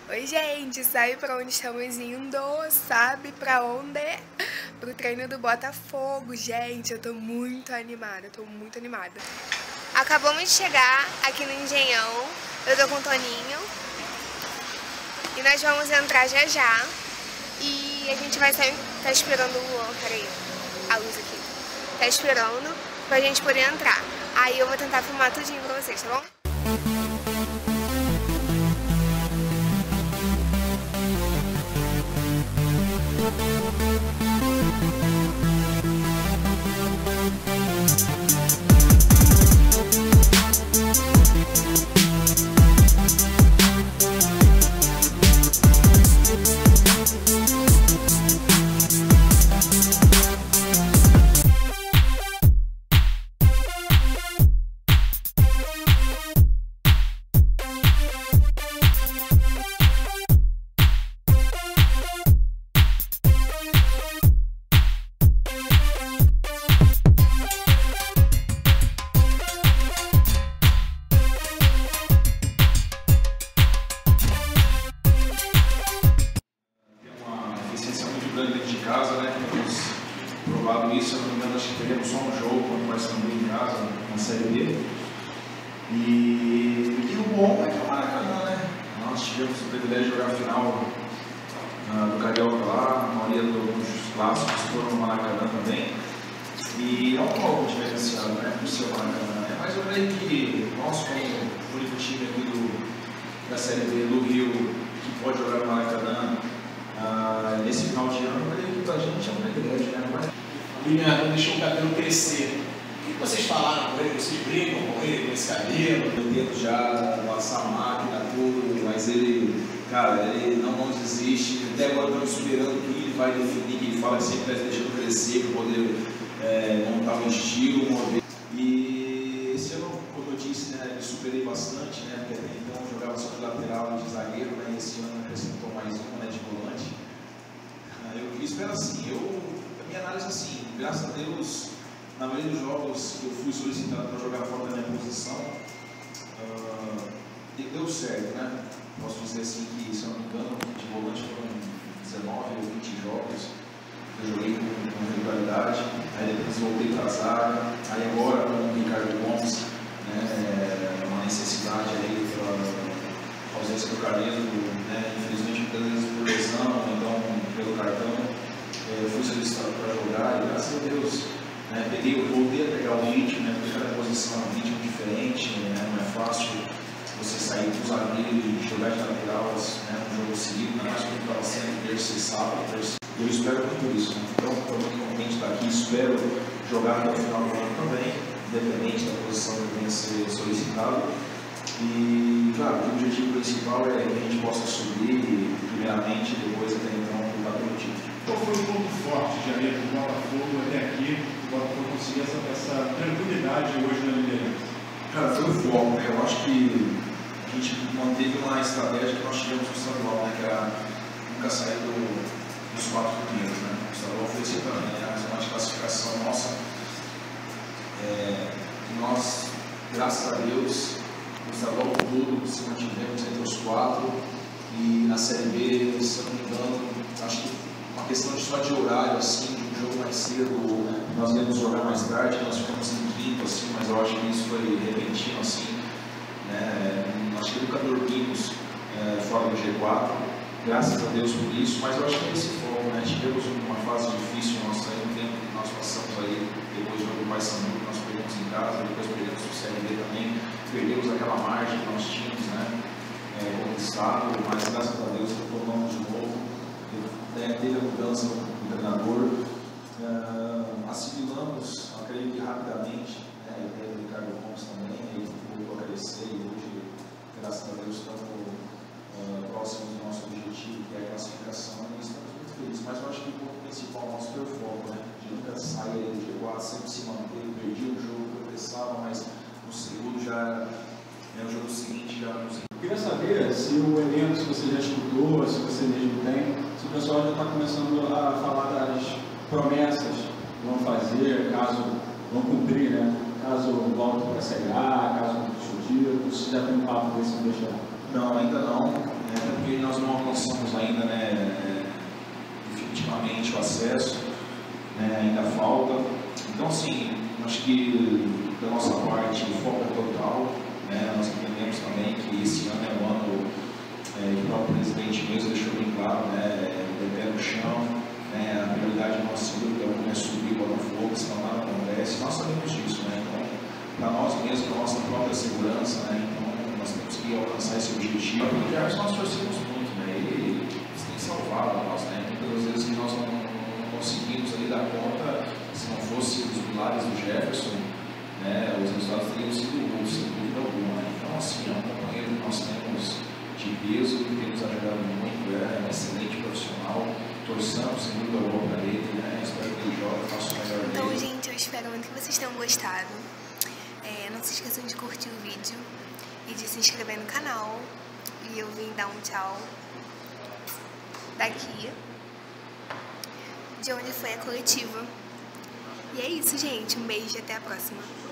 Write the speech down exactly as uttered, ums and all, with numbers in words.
Oi, gente, sabe pra onde estamos indo? Sabe pra onde? Pro treino do Botafogo, gente. Eu tô muito animada, tô muito animada. Acabamos de chegar aqui no Engenhão. Eu tô com o Toninho. E nós vamos entrar já já. E a gente vai sair. Tá esperando o. Peraí, a luz aqui. Tá esperando pra gente poder entrar. Aí eu vou tentar filmar tudinho pra vocês, tá bom? Dentro de casa, né? Temos provado isso, se eu não me engano, acho que teremos só um jogo quando vai ser em casa, na Série B. E, e o bom é que é o Maracanã, né? Nós tivemos o privilégio de jogar a final uh, do Carioca lá, a maioria dos clássicos foram no Maracanã também. E é um pouco diferenciado, né? Por ser o Maracanã, né? Mas eu creio que nós, como o único time aqui do, da Série B do Rio, que pode jogar no Maracanã, Uh, nesse final de ano, eu creio que pra gente é um privilégio, né? Mas... O William deixou o cabelo crescer. O que vocês falaram com ele? Vocês brincam com ele, com esse cabelo? Eu tento já passar a máquina, tudo, mas ele, cara, ele não, não desiste. Até agora estamos esperando o que ele vai definir, que ele fala que sempre está deixando crescer para poder é, montar um estilo, mover. E esse ano, como eu disse, né, eu superei bastante, né? Porque até então eu jogava só de lateral e de zagueiro, né? Esse ano acrescentou mais uma, né, de volante. Eu espero assim, eu, a minha análise é assim, graças a Deus, na maioria dos jogos que eu fui solicitado para jogar fora da minha posição, uh, deu certo, né? Posso dizer assim que, se eu não me engano, de volante foram dezenove ou vinte jogos, eu joguei com, com regularidade, aí depois voltei para a zaga, aí agora com o Ricardo Gomes, né, uma necessidade aí pela ausência do Carneiro, né, infelizmente muitas vezes por lesão, então pelo cartão, eu fui solicitado para jogar e graças a Deus, né, peguei, voltei a pegar o ritmo, né, porque cada posição é um ritmo diferente, né, não é fácil você sair do zagueiro e jogar de lateral, né, um jogo seguido, ainda mais quando estava sendo terça e sábado, terça. Eu espero muito isso, né? Então estou muito contente de estar aqui, espero jogar até o final do ano também, independente da posição que venha a ser solicitado. E, claro, o objetivo principal é que a gente possa subir, primeiramente, e depois até então lutar pelo título. Qual foi o ponto forte de janeiro do Botafogo até aqui, o Botafogo conseguir essa, essa tranquilidade hoje na liderança? Cara, foi o foco, né? Eu acho que a gente manteve uma estratégia que nós tivemos no estadual, né? Que era nunca sair do, dos quatro primeiros, né? O estadual foi assim também, né? A zona de classificação nossa. É, nós, graças a Deus, no estadual todo, se mantivemos entre os quatro. E na Série B, se eu não me engano, acho que uma questão de só de horário, assim, de um jogo mais cedo, nós íamos jogar mais tarde, nós ficamos em quinto, assim, mas eu acho que isso foi repentino, assim, né? Acho que nunca dormimos é, fora do G quatro, graças a Deus por isso, mas eu acho que é esse foco, né? Tivemos uma fase difícil, nós saímos tempo que nós passamos aí, depois do jogo do Paysandu, que nós perdemos em casa, depois perdemos o Série B também, perdemos aquela margem que nós tínhamos, né? É, como Estado, mas graças a Deus retomamos de novo, é, teve a mudança do treinador, uh, assimilamos, acredito que rapidamente, né, a ideia do Ricardo Gomes também, ele voltou a crescer e hoje, graças a Deus, estamos uh, próximos do nosso objetivo, que é a classificação, e estamos muito felizes, mas eu acho que o ponto principal nosso foi o foco, né, de nunca sair do G quatro, sempre se manter, perdi o jogo, tropeçava, mas no segundo já, né, o jogo seguinte já nos... Eu queria saber se o elenco, se você já estudou, se você mesmo tem, se o pessoal já está começando a falar das promessas que vão fazer, caso vão cumprir, né? Caso volte para a Série A, caso conquiste o título, se já tem um papo desse deixar. Não, ainda não, né, porque nós Então, assim, acho que da nossa parte o foco é total, né? Nós entendemos também que esse ano é um ano é, que o próprio presidente mesmo deixou bem claro, né? É pé no chão, né? A prioridade do nosso grupo é subir o Botafogo, senão nada acontece. Nós sabemos disso, né? Então, para nós mesmos, para a nossa própria segurança, né? Então, nós temos que alcançar esse objetivo. O Gerson nós torcemos muito, né? Ele tem salvado a nós, né? Muitas vezes que nós não, não conseguimos ali dar conta, se não fosse os pilares do Jefferson, né? Os resultados teriam sido outros, sem dúvida alguma, né? Então, assim, é um companheiro que nós temos de peso, que tem nos ajudado muito, é um excelente profissional. Torçamos, sem dúvida alguma, para ele, né? Espero que ele jogue, faça o melhor dele. Então, gente, eu espero muito que vocês tenham gostado. É, não se esqueçam de curtir o vídeo e de se inscrever no canal. E eu vim dar um tchau daqui, de onde foi a coletiva. E é isso, gente. Um beijo e até a próxima.